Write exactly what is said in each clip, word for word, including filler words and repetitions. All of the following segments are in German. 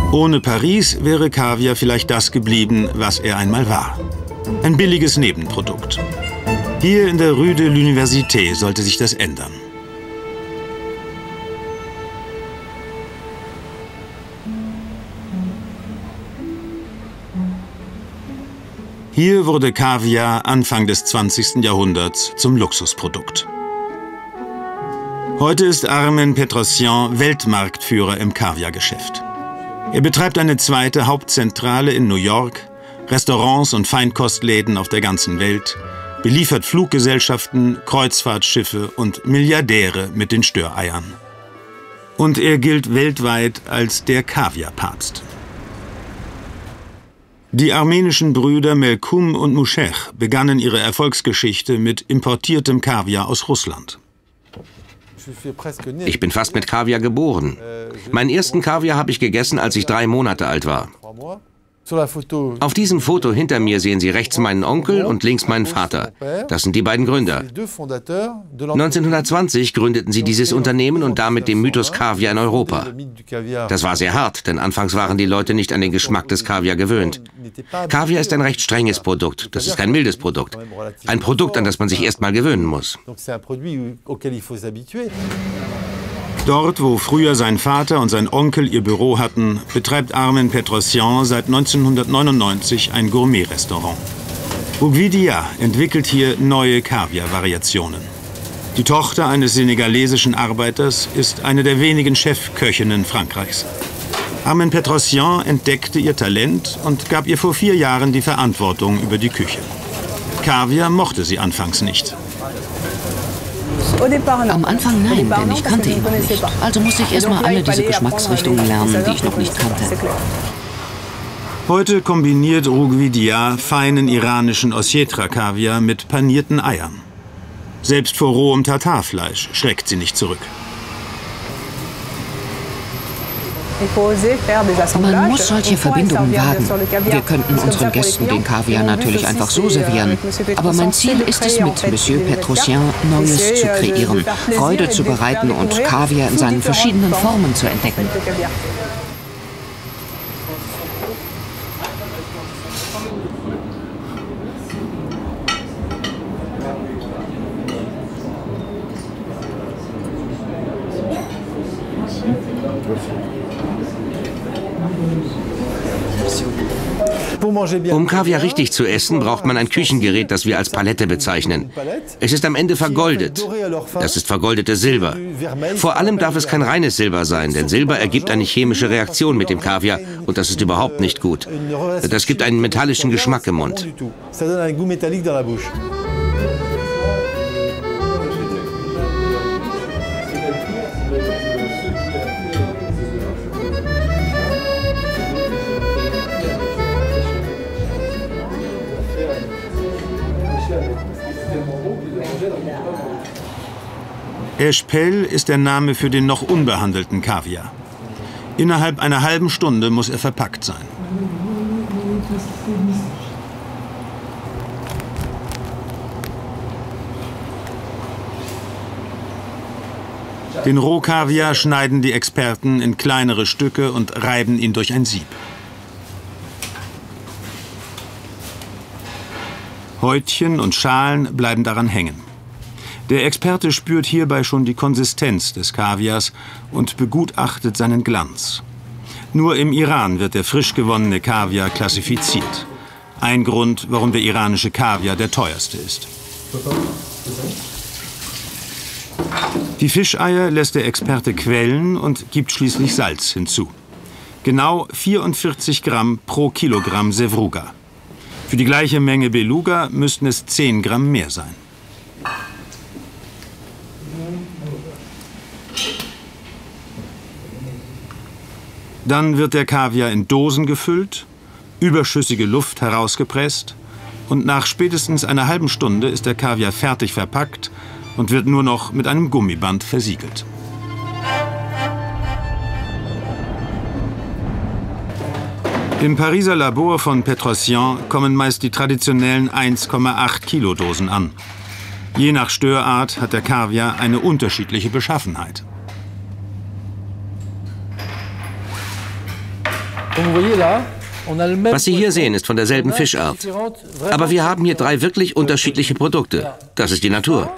Ohne Paris wäre Kaviar vielleicht das geblieben, was er einmal war. Ein billiges Nebenprodukt. Hier in der Rue de l'Université sollte sich das ändern. Hier wurde Kaviar Anfang des zwanzigsten Jahrhunderts zum Luxusprodukt. Heute ist Armen Petrosian Weltmarktführer im Kaviargeschäft. Er betreibt eine zweite Hauptzentrale in New York, Restaurants und Feinkostläden auf der ganzen Welt, beliefert Fluggesellschaften, Kreuzfahrtschiffe und Milliardäre mit den Störeiern. Und er gilt weltweit als der Kaviarpapst. Die armenischen Brüder Melkum und Mouchech begannen ihre Erfolgsgeschichte mit importiertem Kaviar aus Russland. Ich bin fast mit Kaviar geboren. Meinen ersten Kaviar habe ich gegessen, als ich drei Monate alt war. Auf diesem Foto hinter mir sehen Sie rechts meinen Onkel und links meinen Vater. Das sind die beiden Gründer. neunzehnhundertzwanzig gründeten sie dieses Unternehmen und damit den Mythos Kaviar in Europa. Das war sehr hart, denn anfangs waren die Leute nicht an den Geschmack des Kaviar gewöhnt. Kaviar ist ein recht strenges Produkt. Das ist kein mildes Produkt. Ein Produkt, an das man sich erst mal gewöhnen muss. Dort, wo früher sein Vater und sein Onkel ihr Büro hatten, betreibt Armen Petrosian seit neunzehnhundertneunundneunzig ein Gourmet-Restaurant. Ougvidia entwickelt hier neue Kaviar-Variationen. Die Tochter eines senegalesischen Arbeiters ist eine der wenigen Chefköchinnen Frankreichs. Armen Petrosian entdeckte ihr Talent und gab ihr vor vier Jahren die Verantwortung über die Küche. Kaviar mochte sie anfangs nicht. Am Anfang nein, denn ich kannte ihn noch nicht. Also musste ich erstmal alle diese Geschmacksrichtungen lernen, die ich noch nicht kannte. Heute kombiniert Ougvidia feinen iranischen Ossetra-Kaviar mit panierten Eiern. Selbst vor rohem Tatarfleisch schreckt sie nicht zurück. Man muss solche Verbindungen wagen. Wir könnten unseren Gästen den Kaviar natürlich einfach so servieren. Aber mein Ziel ist es, mit Monsieur Petrosian Neues zu kreieren, Freude zu bereiten und Kaviar in seinen verschiedenen Formen zu entdecken. Um Kaviar richtig zu essen, braucht man ein Küchengerät, das wir als Palette bezeichnen. Es ist am Ende vergoldet. Das ist vergoldetes Silber. Vor allem darf es kein reines Silber sein, denn Silber ergibt eine chemische Reaktion mit dem Kaviar und das ist überhaupt nicht gut. Das gibt einen metallischen Geschmack im Mund. Eshpel ist der Name für den noch unbehandelten Kaviar. Innerhalb einer halben Stunde muss er verpackt sein. Den Rohkaviar schneiden die Experten in kleinere Stücke und reiben ihn durch ein Sieb. Häutchen und Schalen bleiben daran hängen. Der Experte spürt hierbei schon die Konsistenz des Kaviars und begutachtet seinen Glanz. Nur im Iran wird der frisch gewonnene Kaviar klassifiziert. Ein Grund, warum der iranische Kaviar der teuerste ist. Die Fischeier lässt der Experte quellen und gibt schließlich Salz hinzu. Genau vierundvierzig Gramm pro Kilogramm Sevruga. Für die gleiche Menge Beluga müssten es zehn Gramm mehr sein. Dann wird der Kaviar in Dosen gefüllt, überschüssige Luft herausgepresst und nach spätestens einer halben Stunde ist der Kaviar fertig verpackt und wird nur noch mit einem Gummiband versiegelt. Im Pariser Labor von Petrosian kommen meist die traditionellen eins Komma acht Kilo Dosen an. Je nach Störart hat der Kaviar eine unterschiedliche Beschaffenheit. Was Sie hier sehen, ist von derselben Fischart. Aber wir haben hier drei wirklich unterschiedliche Produkte. Das ist die Natur.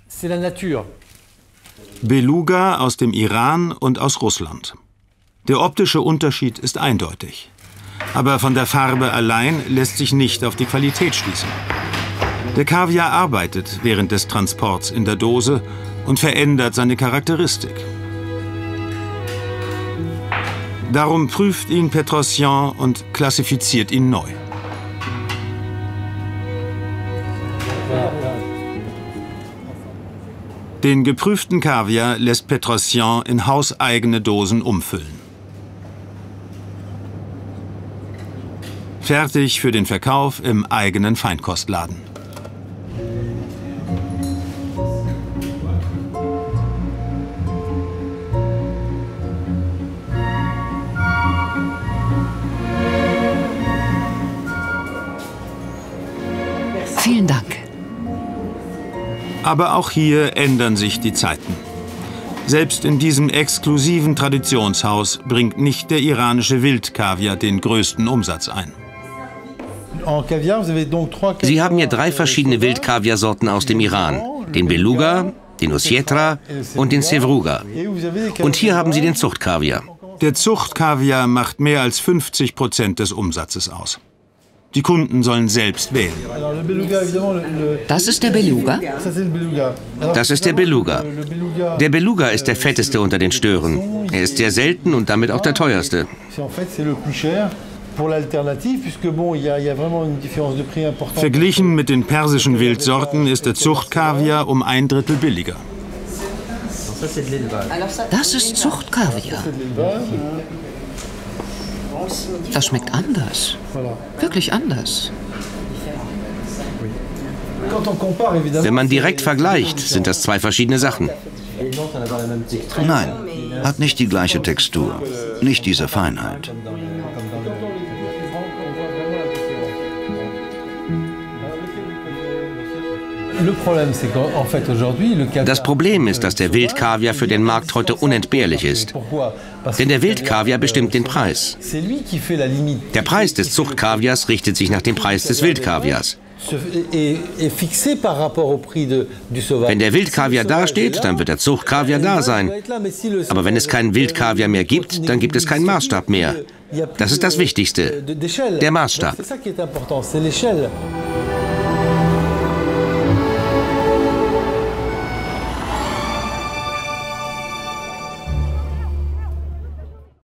Beluga aus dem Iran und aus Russland. Der optische Unterschied ist eindeutig. Aber von der Farbe allein lässt sich nicht auf die Qualität schließen. Der Kaviar arbeitet während des Transports in der Dose und verändert seine Charakteristik. Darum prüft ihn Petrosian und klassifiziert ihn neu. Den geprüften Kaviar lässt Petrosian in hauseigene Dosen umfüllen. Fertig für den Verkauf im eigenen Feinkostladen. Vielen Dank. Aber auch hier ändern sich die Zeiten. Selbst in diesem exklusiven Traditionshaus bringt nicht der iranische Wildkaviar den größten Umsatz ein. Sie haben hier drei verschiedene Wildkaviarsorten aus dem Iran. Den Beluga, den Osietra und den Sevruga. Und hier haben Sie den Zuchtkaviar. Der Zuchtkaviar macht mehr als fünfzig Prozent des Umsatzes aus. Die Kunden sollen selbst wählen. Das ist der Beluga? Das ist der Beluga. Der Beluga ist der fetteste unter den Stören. Er ist sehr selten und damit auch der teuerste. Verglichen mit den persischen Wildsorten ist der Zuchtkaviar um ein Drittel billiger. Das ist Zuchtkaviar. Das schmeckt anders. Wirklich anders. Wenn man direkt vergleicht, sind das zwei verschiedene Sachen. Nein, hat nicht die gleiche Textur, nicht diese Feinheit. Das Problem ist, dass der Wildkaviar für den Markt heute unentbehrlich ist. Denn der Wildkaviar bestimmt den Preis. Der Preis des Zuchtkaviars richtet sich nach dem Preis des Wildkaviars. Wenn der Wildkaviar dasteht, dann wird der Zuchtkaviar da sein. Aber wenn es keinen Wildkaviar mehr gibt, dann gibt es keinen Maßstab mehr. Das ist das Wichtigste, der Maßstab.